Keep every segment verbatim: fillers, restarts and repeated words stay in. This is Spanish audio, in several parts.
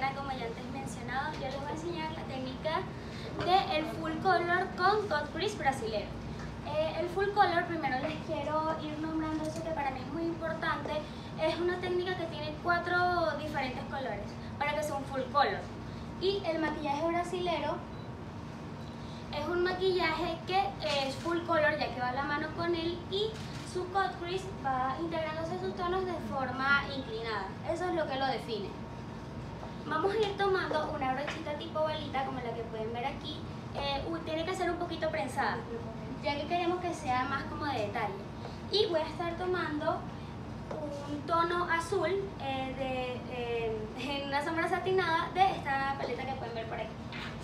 Elena, como ya antes mencionado. Yo les voy a enseñar la técnica del full color con cut crease brasilero. Eh, el full color, primero les quiero ir nombrando eso que para mí es muy importante. Es una técnica que tiene cuatro diferentes colores para que sea un full color. Y el maquillaje brasilero es un maquillaje que es full color, ya que va a la mano con él, y su cut crease va integrándose sus tonos de forma inclinada. Eso es lo que lo define. Vamos a ir tomando una brochita tipo balita, como la que pueden ver aquí. Eh, tiene que ser un poquito prensada, ya que queremos que sea más como de detalle. Y voy a estar tomando un tono azul eh, de, eh, en una sombra satinada de esta paleta que pueden ver por aquí.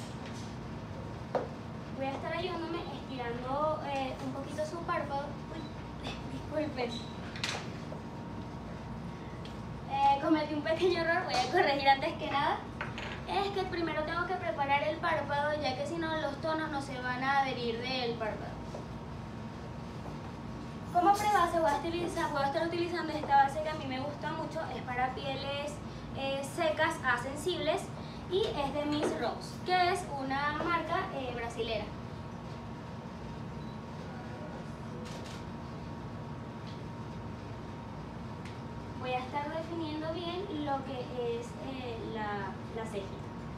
Voy a estar ayudándome estirando eh, un poquito su párpado. Uy, disculpen. Eh, cometí un pequeño error, voy a corregir antes que nada. Es que primero tengo que preparar el párpado, ya que si no los tonos no se van a adherir del párpado. Como prebase voy a, utilizar, voy a estar utilizando esta base que a mí me gusta mucho, es para pieles eh, secas a sensibles y es de Miss Rose, que es una marca eh, brasilera. Voy a estar definiendo bien lo que es eh, la, la cejita.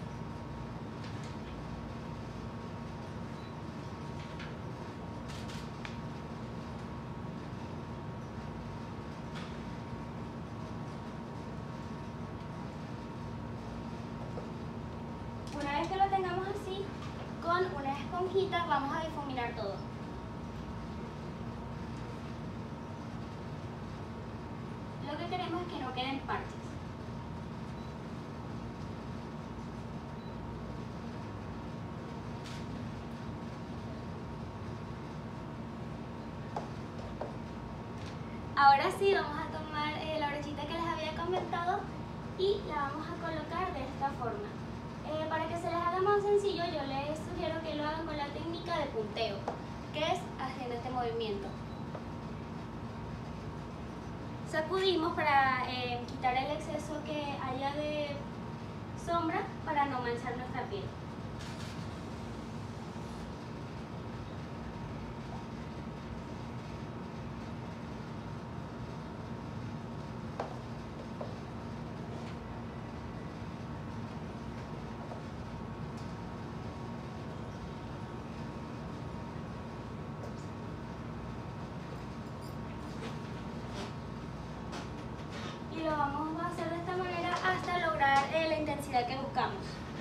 Una vez que lo tengamos así, con una esponjita vamos a difuminar todo. Lo que queremos es que no queden parches. Ahora sí vamos a tomar eh, la brochita que les había comentado y la vamos a colocar de esta forma. Eh, para que se les haga más sencillo, yo les sugiero que lo hagan con la técnica de punteo, que es haciendo este movimiento. Sacudimos para eh, quitar el exceso que haya de sombra para no manchar nuestra piel. Y lo vamos a hacer de esta manera hasta lograr eh, la intensidad que buscamos.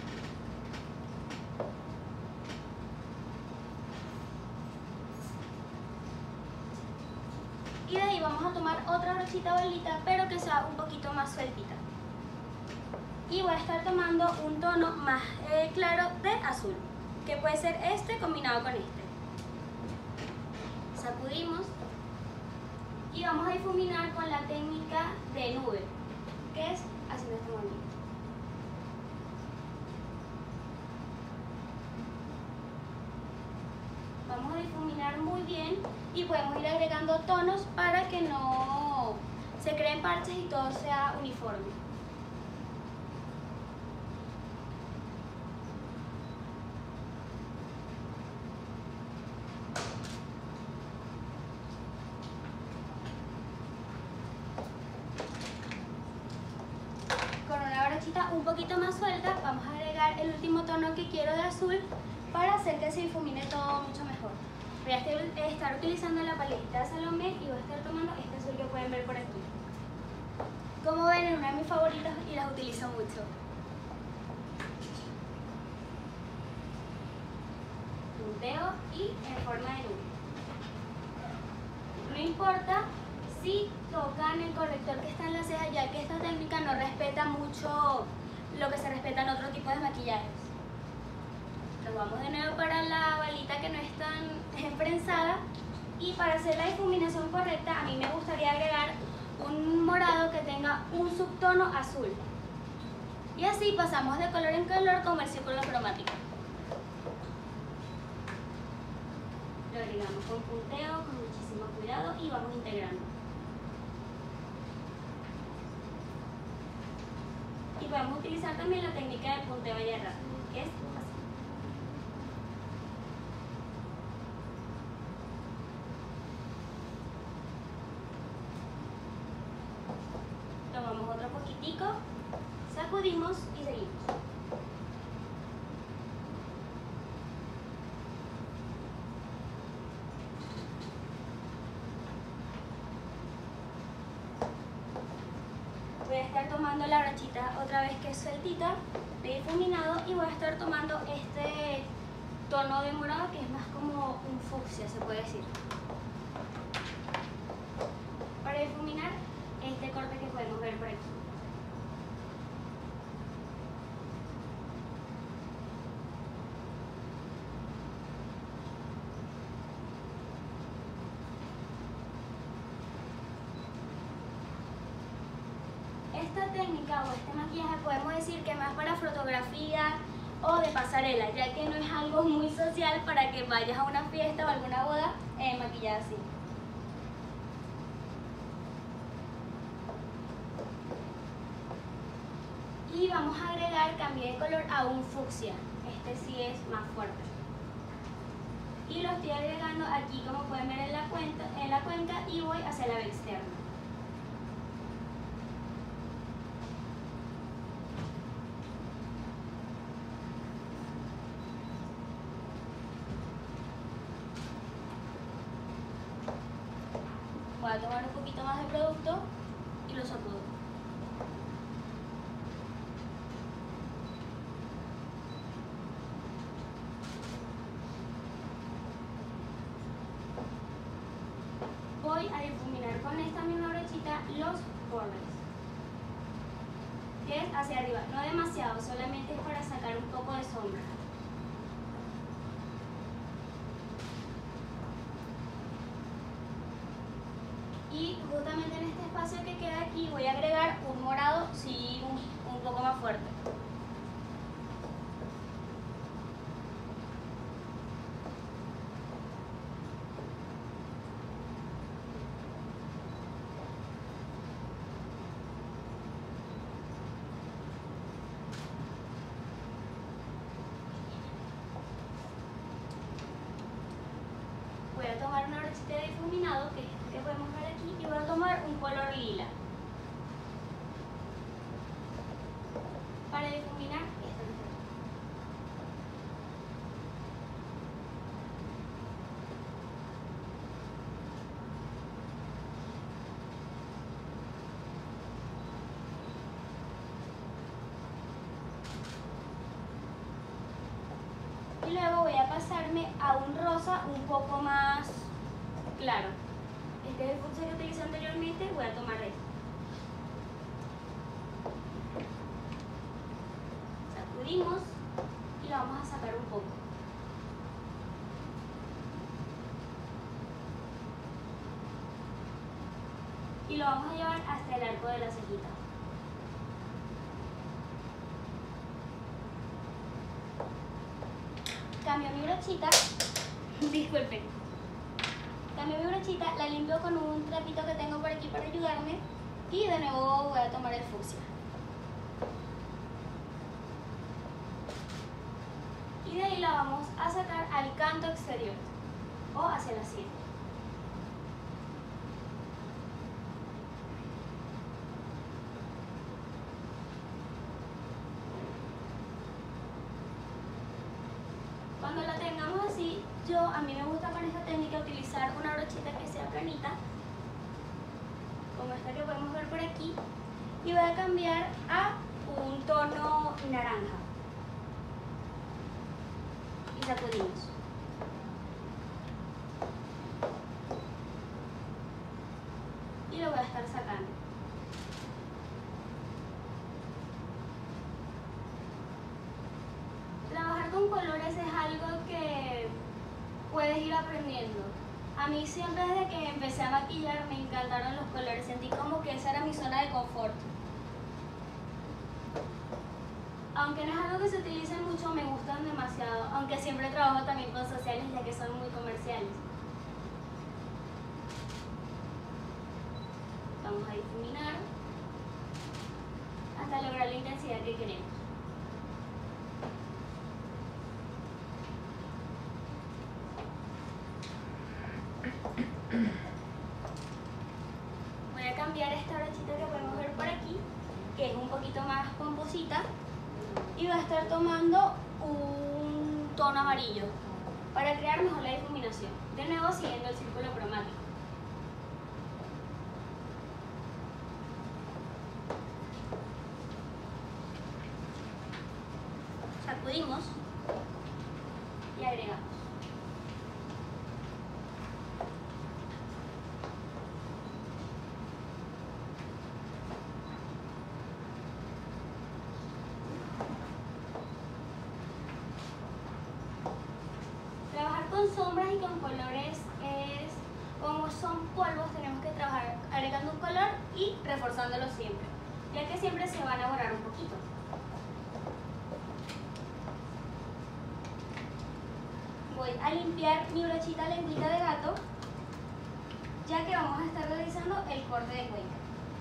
Y de ahí vamos a tomar otra brochita bolita, pero que sea un poquito más sueltita. Y voy a estar tomando un tono más eh, claro de azul, que puede ser este combinado con este. Sacudimos. Y vamos a difuminar con la técnica de nube, que es haciendo este movimiento. Vamos a difuminar muy bien y podemos ir agregando tonos para que no se creen parches y todo sea uniforme. Un poquito más suelta, vamos a agregar el último tono que quiero de azul para hacer que se difumine todo mucho mejor. Voy a estar utilizando la paletita de Salomé y voy a estar tomando este azul que pueden ver por aquí. Como ven, es una de mis favoritas y las utilizo mucho. Punteo y en forma de nube. No importa si tocan el corrector que está en la ceja, ya que esta técnica no respeta mucho lo que se respeta en otro tipo de maquillajes. Nos vamos de nuevo para la balita que no es tan prensada, y para hacer la difuminación correcta a mí me gustaría agregar un morado que tenga un subtono azul, y así pasamos de color en color como el círculo cromático. Lo agregamos con punteo, con muchísimo cuidado, y vamos integrando. Y podemos utilizar también la técnica de punteo y errar, que es así. Tomamos otro poquitico, sacudimos y seguimos. Voy a estar tomando la brochita otra vez que es sueltita, de difuminado, y voy a estar tomando este tono de morado que es más como un fucsia, se puede decir. Para difuminar este corte que podemos ver por aquí. Esta técnica o este maquillaje podemos decir que más para fotografía o de pasarela, ya que no es algo muy social para que vayas a una fiesta o alguna boda eh, maquillada así. Y vamos a agregar, cambié de color a un fucsia, este sí es más fuerte. Y lo estoy agregando aquí, como pueden ver en la, cuenta, en la cuenca, y voy hacia la externa. Voy a tomar un poquito más de producto y lo sacudo. Voy a difuminar con esta misma brochita los bordes, que es hacia arriba, no demasiado, solamente es para sacar un poco de sombra. Y justamente en este espacio que queda aquí voy a agregar un morado, sí, un, un poco más fuerte. Voy a tomar una brochita de difuminado, que es que podemos ver aquí, y voy a tomar un color lila para difuminar esta brocha. Y luego voy a pasarme a un rosa un poco más claro. Este es el fucsia que utilicé anteriormente, voy a tomar este. Sacudimos y lo vamos a sacar un poco. Y lo vamos a llevar hasta el arco de la cejita. Cambio mi brochita, disculpen, cambio mi brochita, la limpio con un trapito que tengo por aquí para ayudarme, y de nuevo voy a tomar el fucsia. Y de ahí la vamos a sacar al canto exterior o hacia la sien. Cuando la tengamos así, yo a mí me gusta con esta técnica utilizar una brochita que sea planita, como esta que podemos ver por aquí, y voy a cambiar a un tono naranja. Y sacudimos. Y lo voy a estar sacando. Trabajar con colores es algo que puedes ir aprendiendo. A mí siempre desde que empecé a maquillar me encantaron los colores, sentí como que esa era mi zona de confort. Aunque no es algo que se utilice mucho, me gustan demasiado, aunque siempre trabajo también con sociales ya que son muy comerciales. Vamos a difuminar hasta lograr la intensidad que queremos. Voy a cambiar esta brochita que podemos ver por aquí, que es un poquito más pomposita, y voy a estar tomando un tono amarillo para crear mejor la difuminación. De nuevo siguiendo el círculo cromático. Sacudimos y agregamos. Trabajar con sombras y con colores es, como son polvos, tenemos que trabajar agregando un color y reforzándolo siempre, ya que siempre se van a borrar un poquito. Voy a limpiar mi brochita lengüita de gato, ya que vamos a estar realizando el corte de cuenca.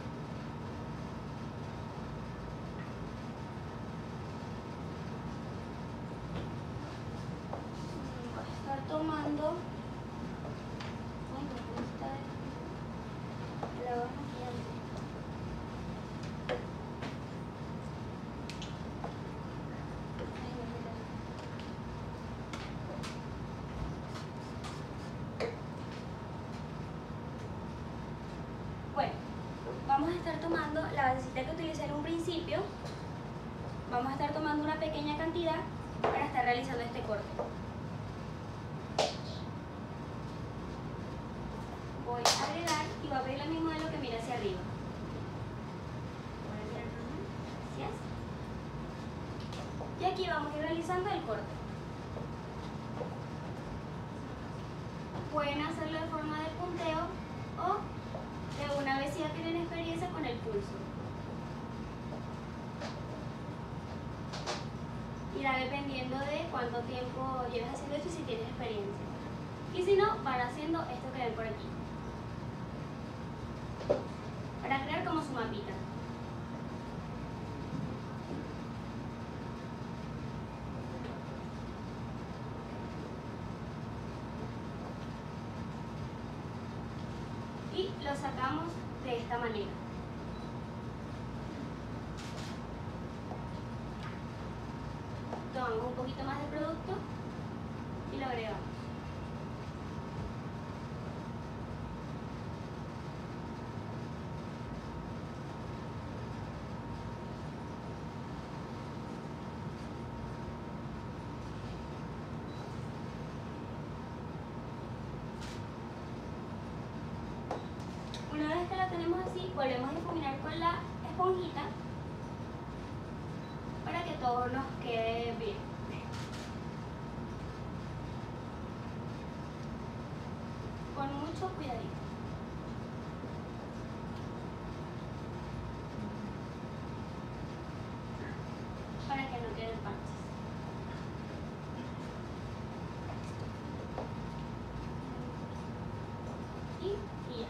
Voy a estar tomando Bueno, vamos a estar tomando la basecita que utilicé en un principio. Vamos a estar tomando una pequeña cantidad para estar realizando este corte. Voy a agregar y voy a pedirle a mi modelo que mire hacia arriba. Gracias. Y aquí vamos a ir realizando el corte. Pueden hacerlo de forma de punteo o de una vez si ya tienen experiencia con el pulso. Irá dependiendo de cuánto tiempo lleves haciendo esto y si tienes experiencia. Y si no, van haciendo esto que ven por aquí, para crear como su mapita. Y lo sacamos de esta manera. Tomamos un poquito más de producto y lo agregamos. Una vez que la tenemos así, volvemos a difuminar con la esponjita para que todo nos quede bien. Con mucho cuidadito. Para que no queden parches. Y, y ya.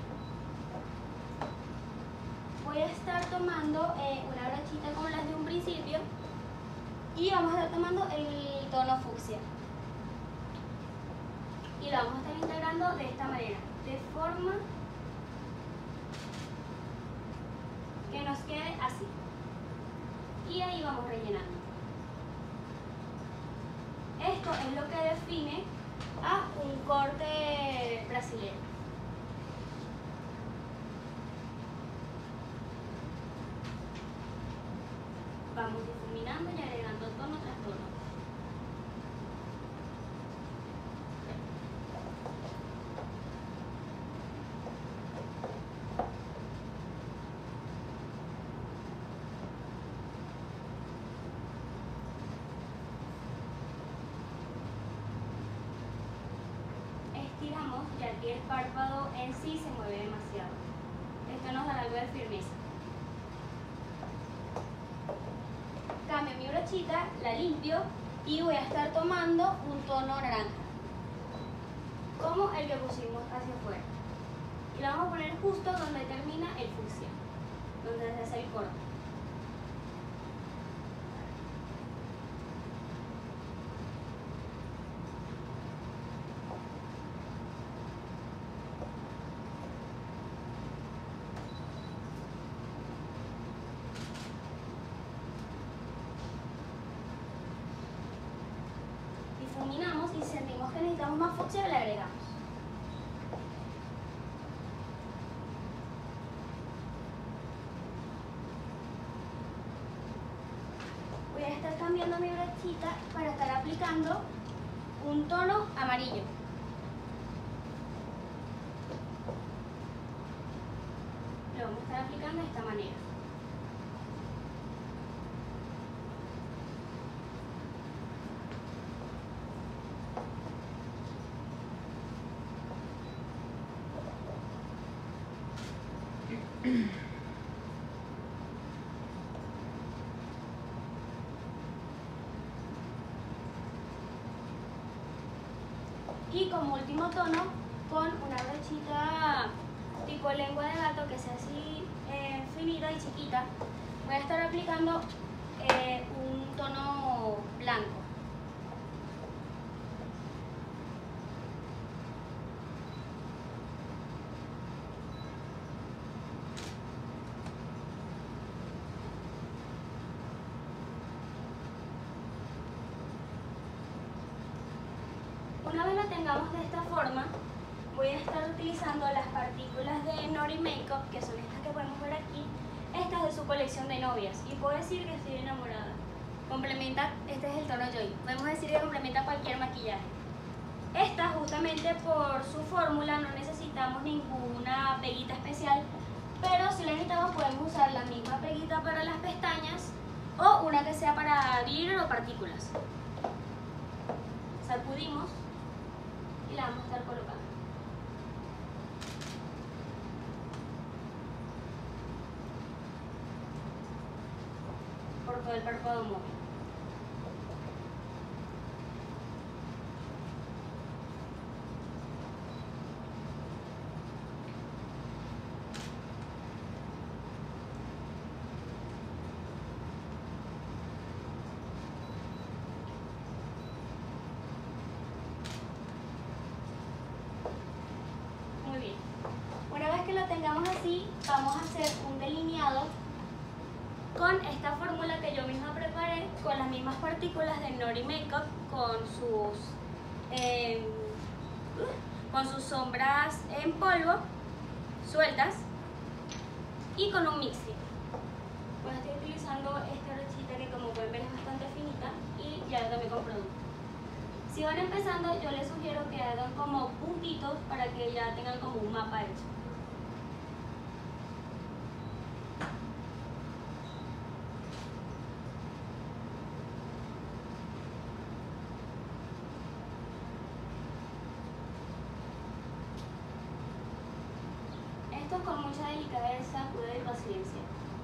Voy a estar tomando eh, una brochita como las de un principio y vamos a estar tomando el tono fucsia y lo vamos a estar integrando de esta manera, de forma que nos quede así, y ahí vamos rellenando. Esto es lo que define a un corte brasilero. Vamos difuminando y agregando tono tras tono. Estiramos, ya que el párpado en sí se mueve demasiado. Esto nos dará algo de firmeza. Cambio mi brochita, la limpio y voy a estar tomando un tono naranja, como el que pusimos hacia afuera. Y lo vamos a poner justo donde termina el fucsia, donde se hace el corte. más fucsia le agregamos. Voy a estar cambiando mi brochita para estar aplicando un tono amarillo. Lo vamos a estar aplicando de esta manera. Y como último tono, con una brochita tipo lengua de gato que sea así eh, finita y chiquita, voy a estar aplicando eh, un tono blanco. Una vez lo tengamos de esta forma, voy a estar utilizando las partículas de Nori Makeup, que son estas que podemos ver aquí, estas de su colección de novias, y puedo decir que estoy enamorada. Complementa, este es el tono Joy, podemos decir que complementa cualquier maquillaje. Esta, justamente por su fórmula, no necesitamos ninguna peguita especial, pero si la necesitamos podemos usar la misma peguita para las pestañas o una que sea para glitter o partículas. Sacudimos y la vamos a estar colocando por todo el párpado móvil. Lo tengamos así, vamos a hacer un delineado con esta fórmula que yo misma preparé, con las mismas partículas de Nori Makeup, con sus eh, con sus sombras en polvo sueltas y con un mixing. Pues estoy utilizando esta brochita que, como pueden ver, es bastante finita y ya lo tomé con producto. Si van empezando, yo les sugiero que hagan como puntitos para que ya tengan como un mapa hecho. Esto con mucha delicadeza, cuidado y paciencia.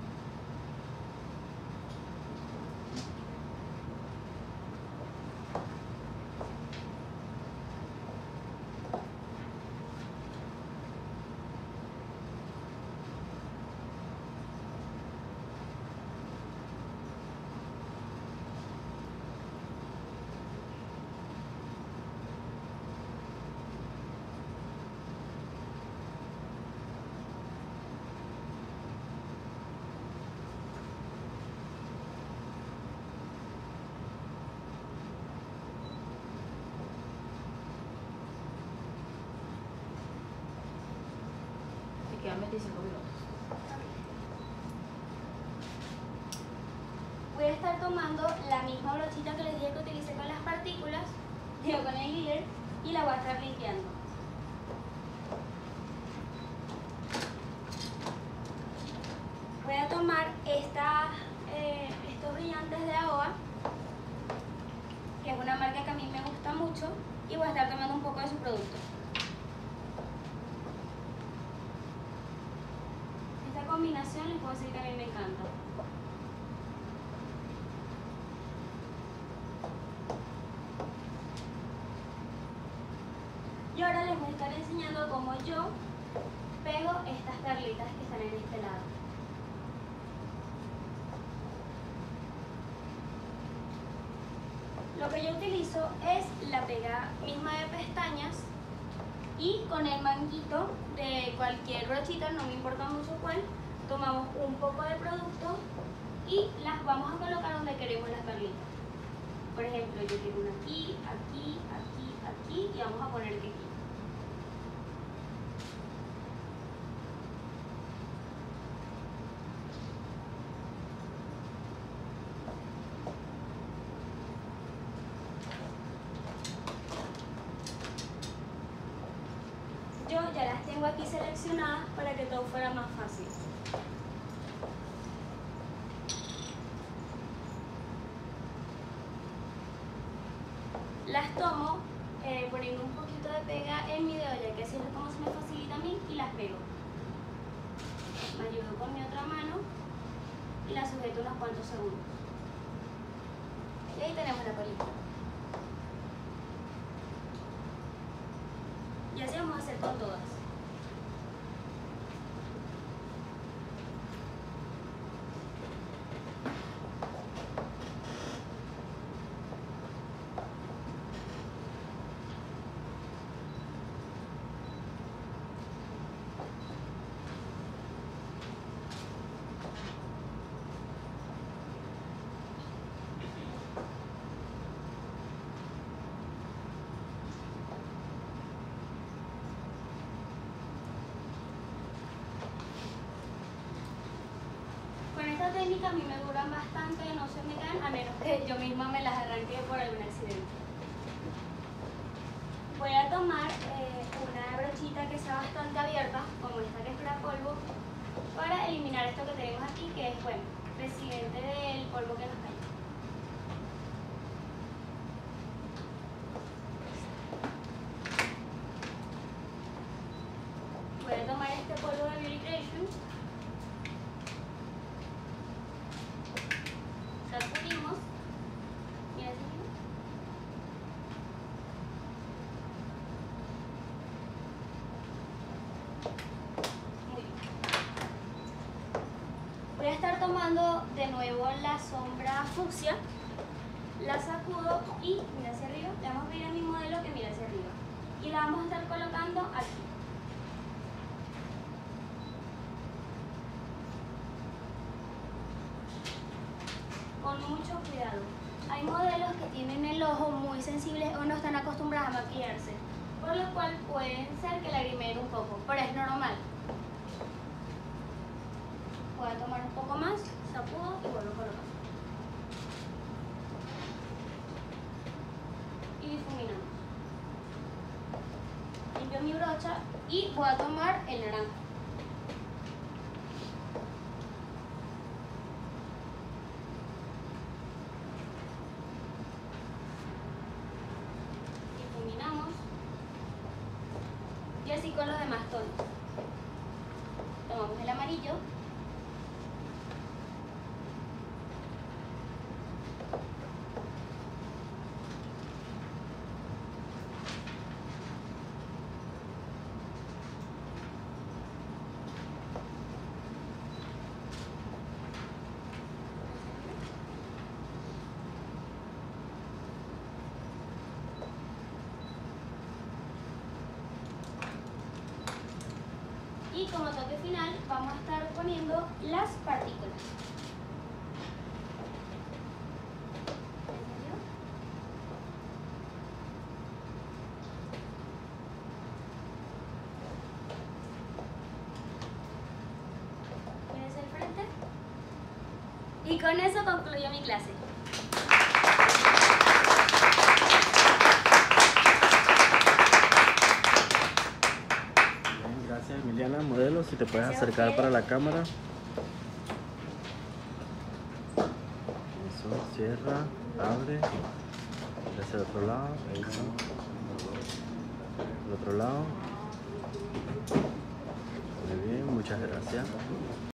Quedan veinticinco minutos. Voy a estar tomando la misma brochita que les dije que utilicé con las partículas, digo con el glitter, y la voy a estar limpiando. Voy a tomar esta, eh, estos brillantes de A O A, que es una marca que a mí me gusta mucho, y voy a estar tomando un poco de su producto. Esta combinación les puedo decir que a mí me encanta. Y ahora les voy a estar enseñando cómo yo pego estas perlitas que están en este lado. Lo que yo utilizo es la pega misma de pestañas y con el manguito de cualquier brochita, no me importa mucho cuál, tomamos un poco de producto y las vamos a colocar donde queremos las perlitas. Por ejemplo, yo quiero una aquí, aquí, aquí, aquí. aquí y vamos a poner que aquí. Yo ya las tengo aquí seleccionadas para que todo fuera más fácil. Las tomo eh, poniendo un poquito de pega en mi dedo, ya que así es como se me facilita a mí, y las pego. Me ayudo con mi otra mano y las sujeto unos cuantos segundos. Y ahí tenemos la colita. Y así vamos a hacer con todas. Esta técnica a mí me duran bastante, no se me caen, a menos que yo misma me las arranque por algún accidente. Voy a tomar eh, una brochita que sea bastante abierta, como esta que es para polvo, para eliminar esto que tenemos aquí, que es, bueno, residente del polvo que nos cae. Voy a tomar este polvo de Beauty Creation. Sacudimos. Mira así. Muy bien. Voy a estar tomando de nuevo la sombra fucsia. La sacudo y mira hacia arriba. Le vamos a pedir a mi modelo que mire hacia arriba. Y la vamos a estar colocando aquí. Con mucho cuidado. Hay modelos que tienen el ojo muy sensible o no están acostumbrados a maquillarse, por lo cual pueden ser que lagrimeen un poco, pero es normal. Voy a tomar un poco más, sacudo y vuelvo a colocar. Y difuminamos. Limpio mi brocha y voy a tomar el naranja. Y así con los demás tonos. Tomamos el amarillo. Y como toque final vamos a estar poniendo las partículas. ¿Tienes el frente? Y con eso concluyo mi clase. Gracias, Emiliana, modelo, si te puedes Gracias, acercar okay. para la cámara. Eso, cierra, abre, hacia el otro lado, eso. El otro lado. Muy bien, muchas gracias.